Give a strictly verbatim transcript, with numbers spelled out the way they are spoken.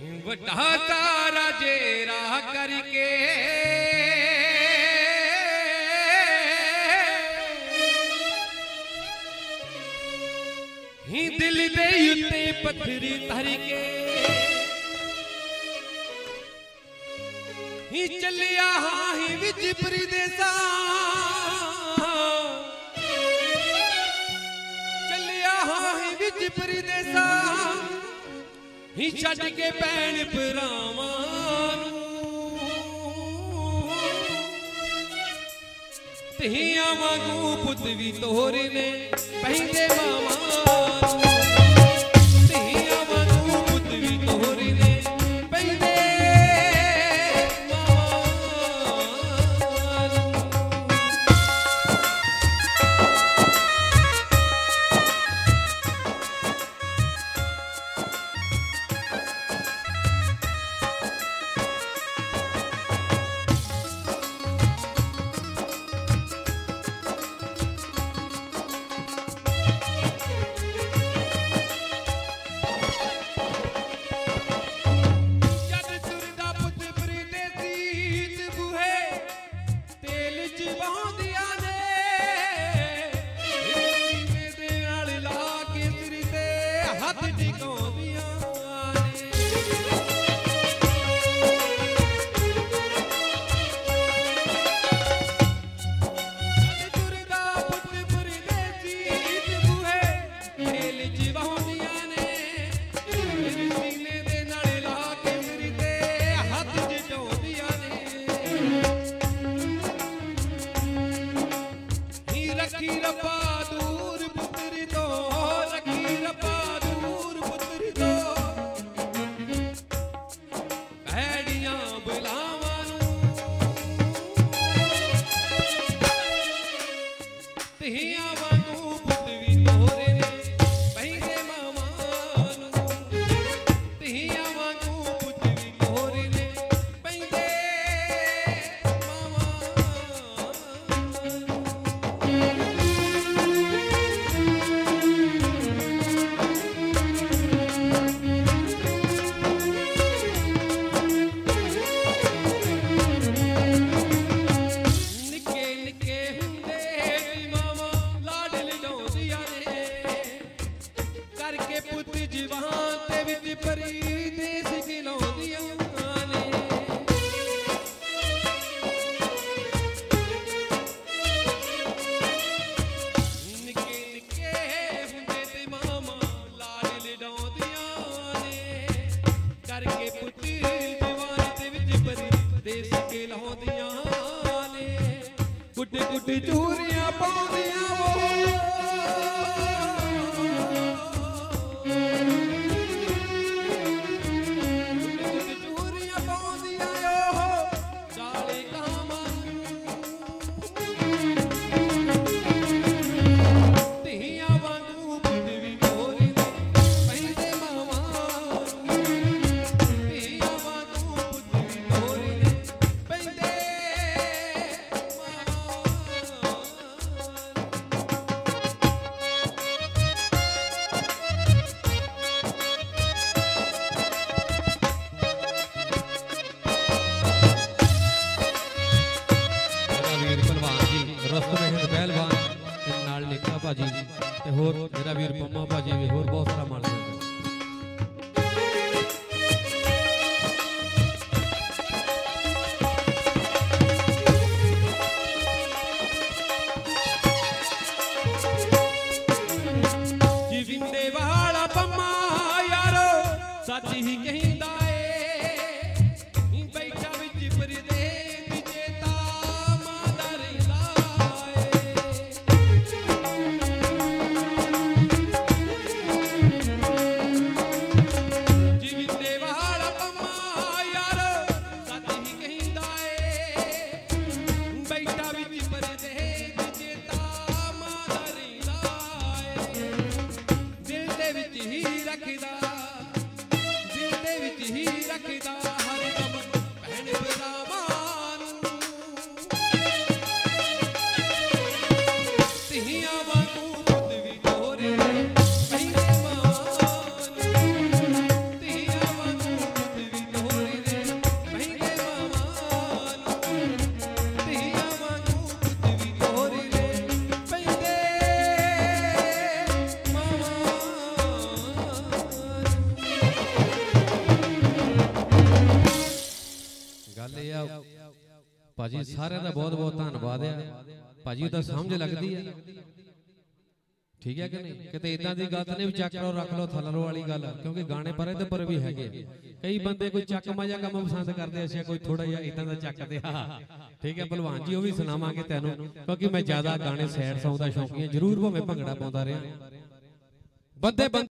वड्डा तारा जेरा करके ही दिल दे उत्ते पत्थरी धर के ही चलिया हाँ ही विच परदेसा चलिया हाँ ही विच परदेसा ही छड़ के भैन भरावां तिहियां वांगू पुत भी तोरे ने पहंदे मावां ਜੀ ਸਾਰਿਆਂ ਦਾ ਬਹੁਤ ਬਹੁਤ ਧੰਨਵਾਦ ਆ ਭਾਜੀ ਤਾਂ ਸਮਝ ਲੱਗਦੀ ਆ ਠੀਕ ਹੈ ਕਿ ਨਹੀਂ ਕਿਤੇ ਇਦਾਂ ਦੀ ਗੱਲ ਨਹੀਂ ਵੀ ਚੱਕ ਲਓ ਰੱਖ ਲਓ ਥੱਲ ਲਓ ਵਾਲੀ ਗੱਲ ਕਿਉਂਕਿ ਗਾਣੇ ਪਰ ਇਹਦੇ ਪਰ ਵੀ ਹੈਗੇ ਕਈ ਬੰਦੇ ਕੋਈ ਚੱਕ ਮਜਾ ਕੰਮ ਪਸੰਦ ਕਰਦੇ ਅੱਛਾ ਕੋਈ ਥੋੜਾ ਜਿਹਾ ਇਦਾਂ ਦਾ ਚੱਕਦੇ ਆ ਠੀਕ ਹੈ ਭਲਵਾਨ ਜੀ ਉਹ ਵੀ ਸੁਣਾਵਾਂਗੇ ਤੈਨੂੰ ਕਿਉਂਕਿ ਮੈਂ ਜ਼ਿਆਦਾ ਗਾਣੇ ਸੈਡ ਸੌਂਗ ਦਾ ਸ਼ੌਕੀਨ ਜ਼ਰੂਰ ਭਾਵੇਂ ਭੰਗੜਾ ਪਾਉਂਦਾ ਰਿਹਾ ਬੰਦੇ